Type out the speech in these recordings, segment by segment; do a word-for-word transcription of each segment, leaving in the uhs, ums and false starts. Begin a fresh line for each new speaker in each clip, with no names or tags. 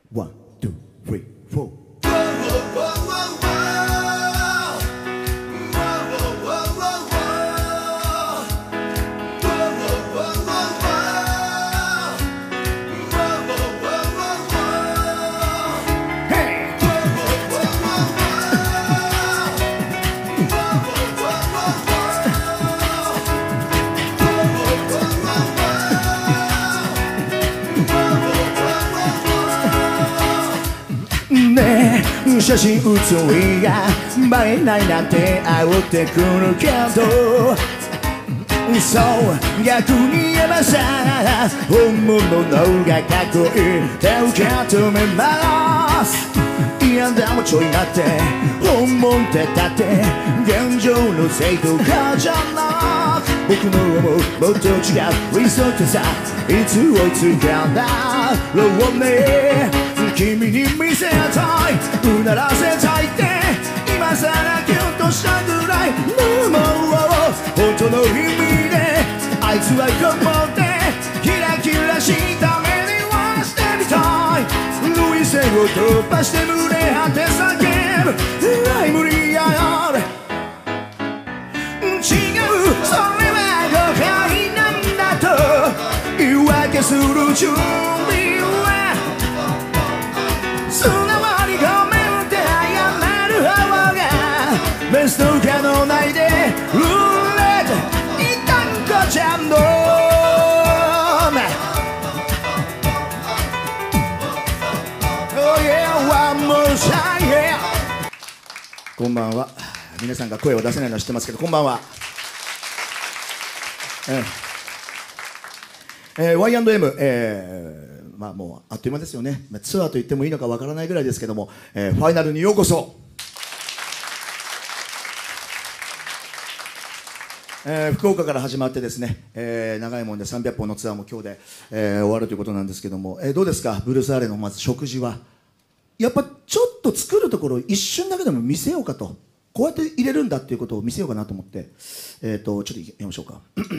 One, two, three, four.ねえ写真写りが映えないなんて煽ってくるけど、そう逆に言えばさ本物の方がかっこいいって受け止めます。いやでもちょい待って本物ってだって現状のせいとかじゃなく、僕の思うもっと違う理想ってさいつ追いつかんだろうね。君に見せたいうならせたいって今さらキュンとしたぐらいもう本当の意味であいつは頑張ってキラキラした目にはしてみたい。涙腺を突破して胸張って叫ぶ愛無理や違う、それは誤解なんだと言い訳する準備は素直にごめんって謝る方がベスト可能ないでルーレットいたんこちゃんのこんばんは。皆さんが声を出せないのは知ってますけど、こんばんは。えーえー、ワイアンドエム、えー、まあもうあっという間ですよね。ツアーと言ってもいいのかわからないぐらいですけども、えー、ファイナルにようこそ。えー、福岡から始まってですね、えー、長いもんでさんびゃっぽんのツアーも今日で、えー、終わるということなんですけども、えー、どうですかブルース・アーレのまず食事は。やっぱちょっと作るところを一瞬だけでも見せようかと、こうやって入れるんだっていうことを見せようかなと思って、えーとちょっとやりましょうか。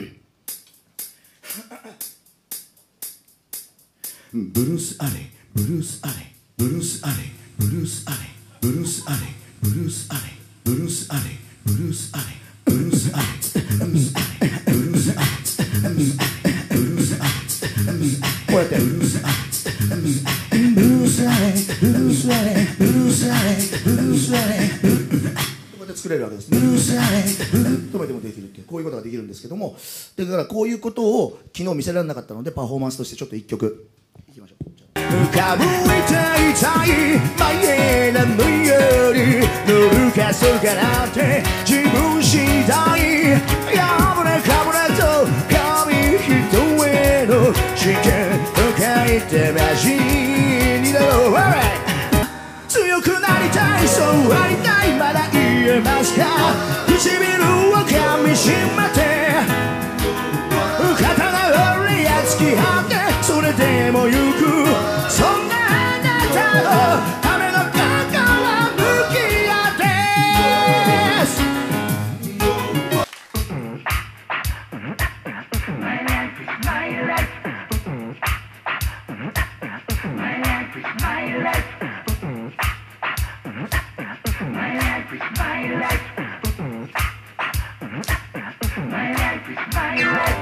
ブルース・アレイ、ブルース・アレイ、ブルース・アレイ、ブルース・アレイ、ブルース・アレイ、ブルース・アレイ、ブルース・アレイ、ブルース・アレイ、ブルース・アレイ、ブルース・アレイ、ブルース・アレイ、ブルース・アレイ、ブルース・アレイ、こうやってブルース・アレイ、ブルース・アレイ、ブルース・アレイ、ブルース・アレイ、ブルース・アレイ、こうやって作れるわけですね。ブルース・アレイ、止めてもできるっていうこういうことができるんですけども、だからこういうことを昨日見せられなかったのでパフォーマンスとしてちょっと一曲いきましょう。浮かぶいていたい前なのように乗るかそうかなんて自分次第やぶれかぶれと紙一重の試験と書いてマジになろう。強くなりたいそうありたいまだ言えますか。唇を噛みしめて刀をりや突き張ってそれでも行くそんなあなたのための心向き合ってす。My life is my life. My life is my life. My life is my life. My life is my life.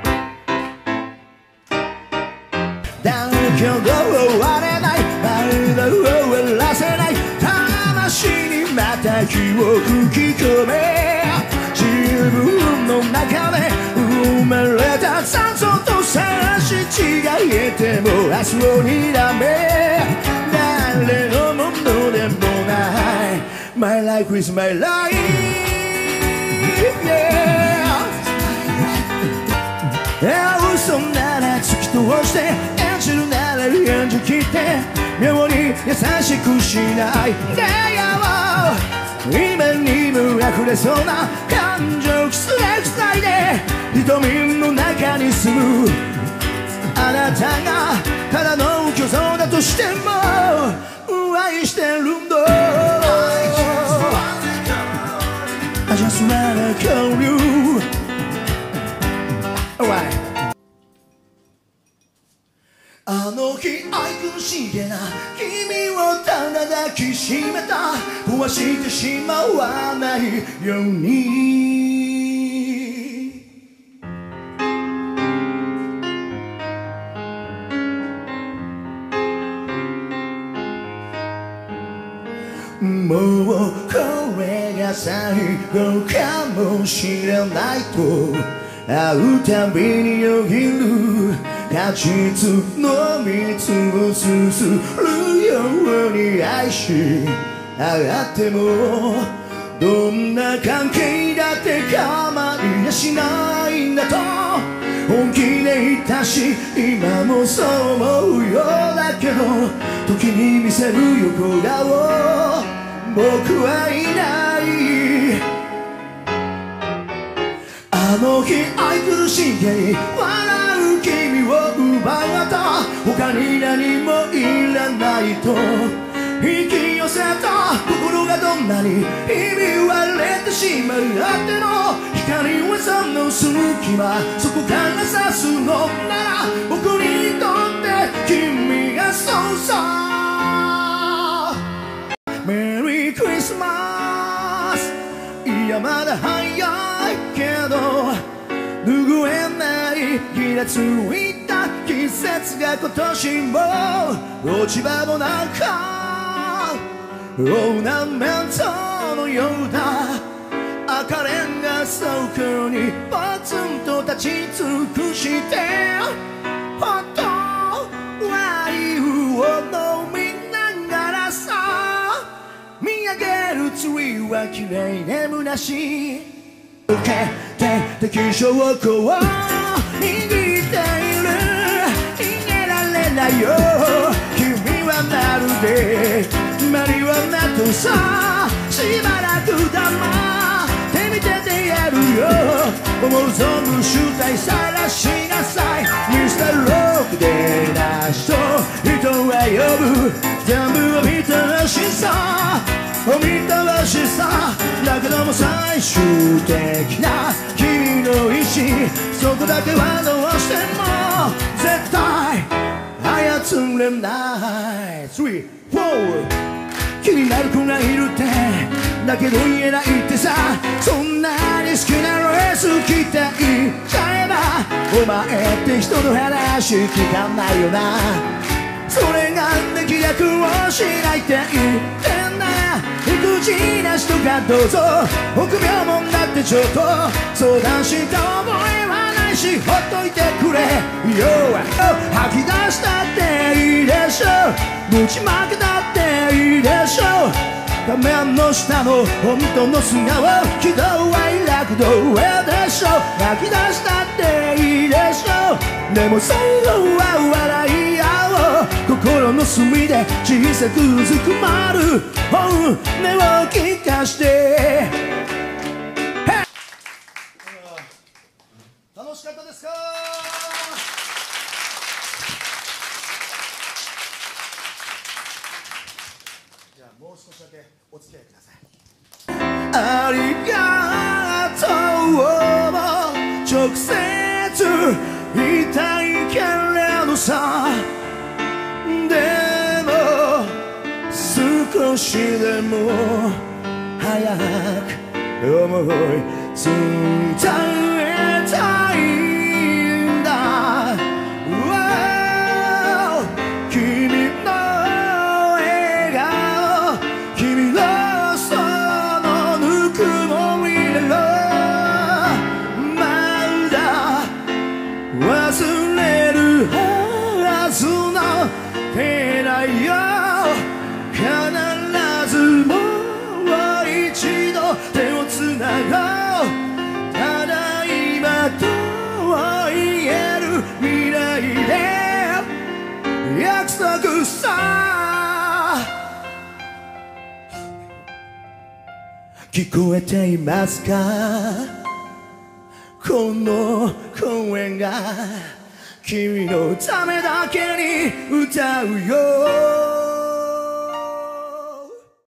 だけど終われない間を終わらせない魂にまた火を吹き込め自分の中で生まれた酸素と探し違えても明日をにらめ誰のものでもない My life is my life yeah 嘘なら突き通して演じるなら演じきって妙に優しくしないでよ今にも溢れそうな感情くすれくさいで瞳の中に住むあなたがただの虚像だとしても愛してるんだ I just wanna call you Alright あのの日愛くしげな君をただ抱きしめた壊してしまわないようにもうこれが最後かもしれないと会うたびによぎる果実の蜜をすするように愛し合ってもどんな関係だって構いやしないんだと本気でいたし今もそう思うようだけど時に見せる横顔僕はいないあの日愛くしげに笑う君を奪った他に何もいらないと引き寄せた心がどんなにひび割れてしまうあっての光はその隙間そこから差すのなら僕にとって君がそうさメリークリスマスいやまだ早いけど拭えないギラついた季節が今年も落ち葉の中オーナメントのようだ赤レンガ倉庫にポツンと立ち尽くしてほっとワインを飲みながらさ見上げるツリーは綺麗で虚しい受けて敵将をこう握っている逃げられないよ君はまるでマリワナとさしばらく黙って見ててやるよ思う存分集大晒しなさいミスターロックでなしと人は呼ぶ全部を見たしさお見通しさだけども最終的な君の意志そこだけはどうしても絶対操れないスリー、フォー気になる子がいるってだけど言えないってさそんなに好きなレース来て言っちゃえばお前って人の話聞かないよなそれができ役をしないって言ってんだ育児なしとかどうぞ臆病もんだってちょっと相談した覚えはないしほっといてくれよ吐き出したっていいでしょぶちまけたっていいでしょ画面の下の本当の素顔喜怒哀楽どれでしょ泣き出したっていいでしょでも最後は笑い合おう心の隅で小さくうずくまる本音を聞かして楽しかったですかじゃあもう少しだけお付き合いくださいありがとうを直接言いたいけれどさでも少しでも早く思い伝えたいんだ君の笑顔君のそのぬくもりだろまだ忘れるはずの手だよ必ずもう一度手をつなごうただ今と言える未来で約束さ聞こえていますかこの声が君のためだけに歌うよ